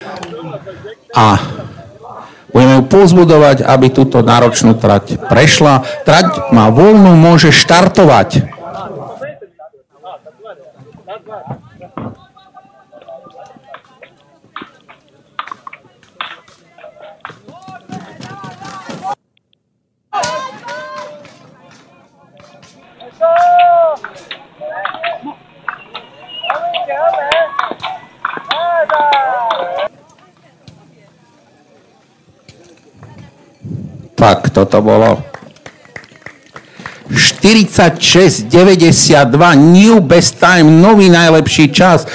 A budeme ju povzbudovať, aby túto náročnú trať prešla. Trať má voľnú, môže štartovať. Tak, toto bolo 46,92, new best time, nový najlepší čas.